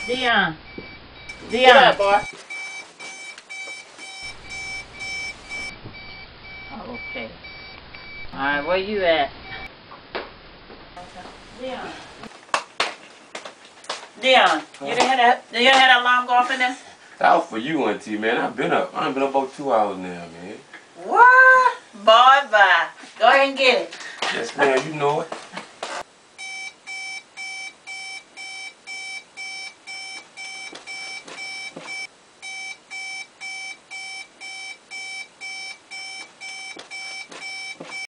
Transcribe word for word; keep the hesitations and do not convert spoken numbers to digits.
Dion. Dion. Get up, boy. Okay. Alright, where you at? Dion. Dion, you didn't have that you didn't have that alarm go off in there? That was for you, Auntie, man. I've been up. I've been up about two hours now, man. What? Boy, bye. Go ahead and get it. Yes, ma'am. You know it.